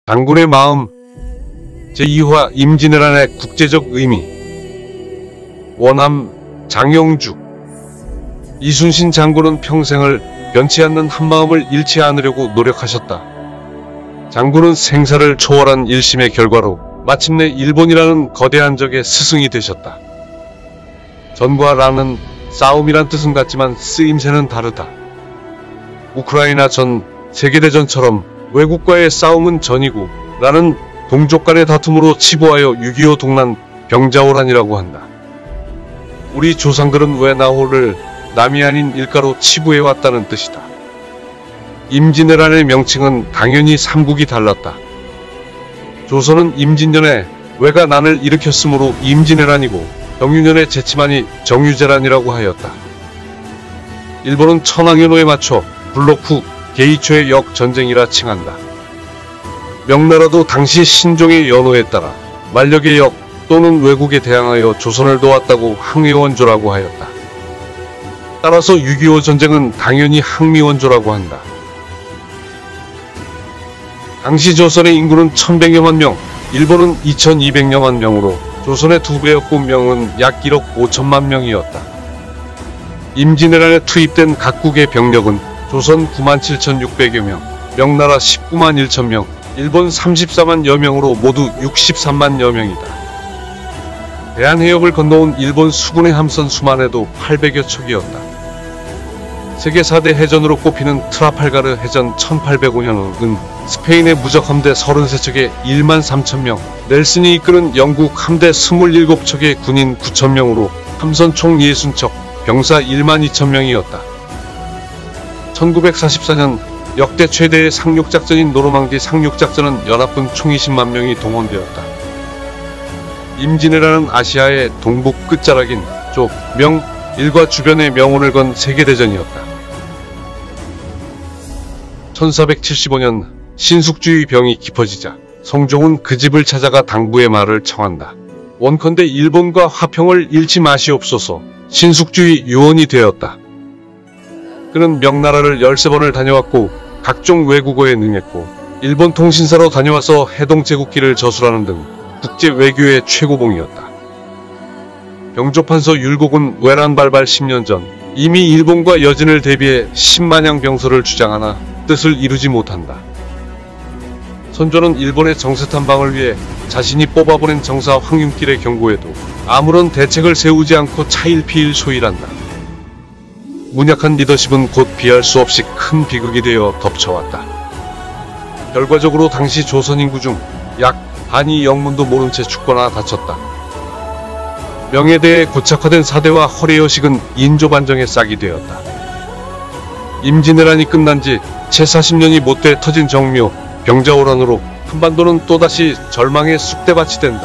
장군의 마음 제2화 임진왜란의 국제적 의미 원함 장영주 이순신 장군은 평생을 변치 않는 한마음을 잃지 않으려고 노력하셨다. 장군은 생사를 초월한 일심의 결과로 마침내 일본이라는 거대한 적의 스승이 되셨다. 전과 라는 싸움이란 뜻은 같지만 쓰임새는 다르다. 우크라이나 전 세계대전처럼 외국과의 싸움은 전이고 라는 동족 간의 다툼으로 치부하여 6.25 동란 병자호란이라고 한다. 우리 조상들은 왜 나홀을 남이 아닌 일가로 치부해왔다는 뜻이다. 임진왜란의 명칭은 당연히 삼국이 달랐다. 조선은 임진년에 왜가 난을 일으켰으므로 임진왜란이고 정유년의 제치만이 정유재란이라고 하였다. 일본은 천황연호에 맞춰 불록 후 게이초의 역전쟁이라 칭한다. 명나라도 당시 신종의 연호에 따라 만력의 역 또는 왜국에 대항하여 조선을 도왔다고 항해원조라고 하였다. 따라서 6.25 전쟁은 당연히 항미원조라고 한다. 당시 조선의 인구는 1100여만 명, 일본은 2200여만 명으로 조선의 2배였고 명은 약 1억 5천만 명이었다. 임진왜란에 투입된 각국의 병력은 조선 97,600여 명, 명나라 19만 1천 명, 일본 34만여 명으로 모두 63만여 명이다. 대한해협을 건너온 일본 수군의 함선 수만 해도 800여 척이었다. 세계 4대 해전으로 꼽히는 트라팔가르 해전 1805년은 스페인의 무적 함대 33척에 1만 3천 명, 넬슨이 이끄는 영국 함대 27척의 군인 9천 명으로 함선 총 60척, 병사 1만 2천 명이었다. 1944년 역대 최대의 상륙작전인 노르망디 상륙작전은 연합군 총 20만 명이 동원되었다. 임진왜란은 아시아의 동북 끝자락인 조, 명, 일과 주변의 명운을 건 세계대전이었다. 1475년 신숙주의 병이 깊어지자 성종은 그 집을 찾아가 당부의 말을 청한다. 원컨대 일본과 화평을 잃지 마시옵소서. 신숙주의 유언이 되었다. 그는 명나라를 13번을 다녀왔고 각종 외국어에 능했고 일본 통신사로 다녀와서 해동제국기를 저술하는 등 국제 외교의 최고봉이었다. 병조판서 율곡은 외란 발발 10년 전 이미 일본과 여진을 대비해 10만량 병서를 주장하나 뜻을 이루지 못한다. 선조는 일본의 정세탐방을 위해 자신이 뽑아보낸 정사 황윤길의 경고에도 아무런 대책을 세우지 않고 차일피일소일한다. 문약한 리더십은 곧 비할 수 없이 큰 비극이 되어 덮쳐왔다. 결과적으로 당시 조선 인구 중 약 반이 영문도 모른 채 죽거나 다쳤다. 명예대에 고착화된 사대와 허례여식은 인조반정의 싹이 되었다. 임진왜란이 끝난 지 채 40년이 못돼 터진 정묘, 병자호란으로 한반도는 또다시 절망의 쑥대밭이 된다.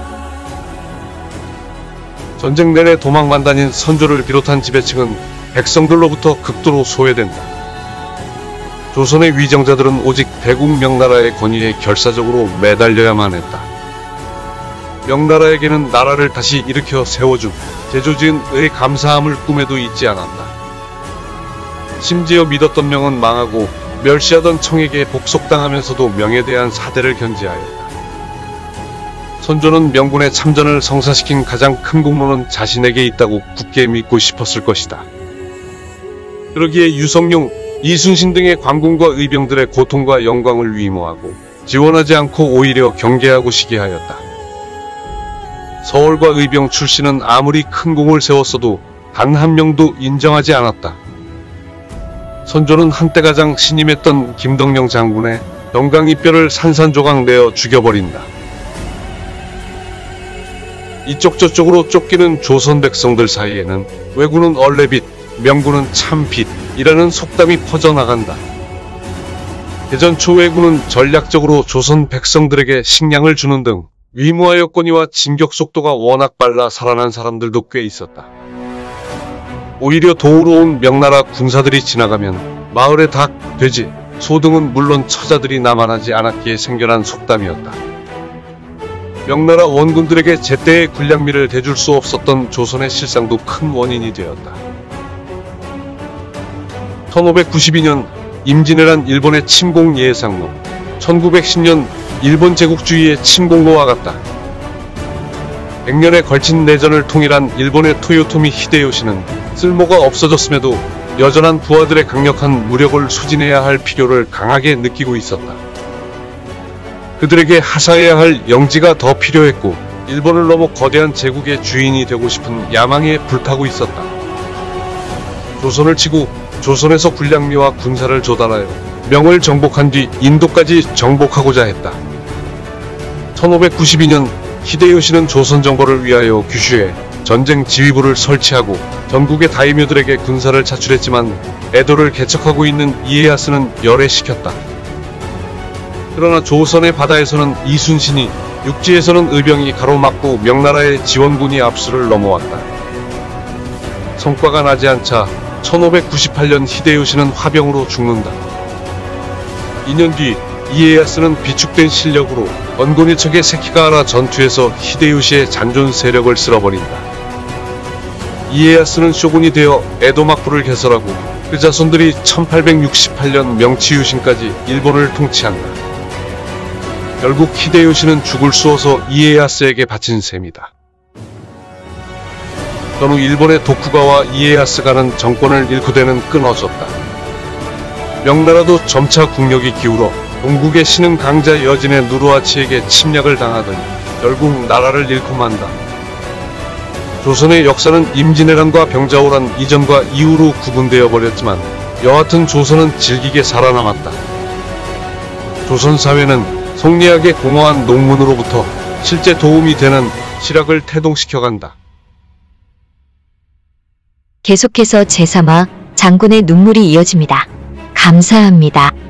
전쟁 내내 도망만단인 선조를 비롯한 지배층은 백성들로부터 극도로 소외된다. 조선의 위정자들은 오직 대국 명나라의 권위에 결사적으로 매달려야만 했다. 명나라에게는 나라를 다시 일으켜 세워준 제조지은 의 감사함을 꿈에도 잊지 않았다. 심지어 믿었던 명은 망하고 멸시하던 청에게 복속당하면서도 명에 대한 사대를 견지하였다. 선조는 명군의 참전을 성사시킨 가장 큰 공로는 자신에게 있다고 굳게 믿고 싶었을 것이다. 그러기에 유성룡, 이순신 등의 관군과 의병들의 고통과 영광을 위모하고 지원하지 않고 오히려 경계하고 시기하였다. 서울과 의병 출신은 아무리 큰 공을 세웠어도 단 한 명도 인정하지 않았다. 선조는 한때 가장 신임했던 김덕령 장군의 영광이뼈를 산산조각 내어 죽여버린다. 이쪽 저쪽으로 쫓기는 조선 백성들 사이에는 왜군은 얼레빛, 명군은 참빛이라는 속담이 퍼져나간다. 대전 초 왜군은 전략적으로 조선 백성들에게 식량을 주는 등 위무하였거니와 진격 속도가 워낙 빨라 살아난 사람들도 꽤 있었다. 오히려 도우러 온 명나라 군사들이 지나가면 마을의 닭, 돼지, 소 등은 물론 처자들이 남아나지 않았기에 생겨난 속담이었다. 명나라 원군들에게 제때의 군량미를 대줄 수 없었던 조선의 실상도 큰 원인이 되었다. 1592년 임진왜란 일본의 침공 예상론, 1910년 일본 제국주의의 침공로와 같다. 100년에 걸친 내전을 통일한 일본의 토요토미 히데요시는 쓸모가 없어졌음에도 여전한 부하들의 강력한 무력을 수진해야 할 필요를 강하게 느끼고 있었다. 그들에게 하사해야 할 영지가 더 필요했고 일본을 넘어 거대한 제국의 주인이 되고 싶은 야망에 불타고 있었다. 조선을 치고 조선에서 군량미와 군사를 조달하여 명을 정복한 뒤 인도까지 정복하고자 했다. 1592년 히데요시는 조선 정벌을 위하여 규슈에 전쟁 지휘부를 설치하고 전국의 다이묘들에게 군사를 차출했지만 에도를 개척하고 있는 이에야스는 열애시켰다. 그러나 조선의 바다에서는 이순신이, 육지에서는 의병이 가로막고 명나라의 지원군이 압수를 넘어왔다. 성과가 나지 않자 1598년 히데요시는 화병으로 죽는다. 2년 뒤 이에야스는 비축된 실력으로 원고니척의 세키가하라 전투에서 히데요시의 잔존 세력을 쓸어버린다. 이에야스는 쇼군이 되어 에도 막부를 개설하고 그 자손들이 1868년 명치유신까지 일본을 통치한다. 결국 히데요시는 죽을 쑤어서 이에야스에게 바친 셈이다. 전후 일본의 도쿠가와 이에야스가는 정권을 잃고 되는 끊어졌다. 명나라도 점차 국력이 기울어 동국의 신흥 강자 여진의 누르하치에게 침략을 당하더니 결국 나라를 잃고 만다. 조선의 역사는 임진왜란과 병자호란 이전과 이후로 구분되어 버렸지만 여하튼 조선은 질기게 살아남았다. 조선 사회는 성리학의 공허한 농문으로부터 실제 도움이 되는 실학을 태동시켜간다. 계속해서 제3화 장군의 눈물이 이어집니다. 감사합니다.